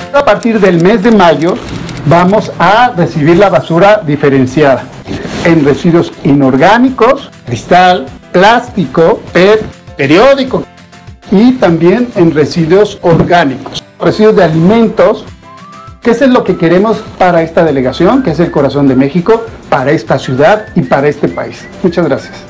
A partir del mes de mayo vamos a recibir la basura diferenciada en residuos inorgánicos, cristal, plástico, PET, periódico y también en residuos orgánicos, residuos de alimentos, que es lo que queremos para esta delegación, que es el corazón de México, para esta ciudad y para este país. Muchas gracias.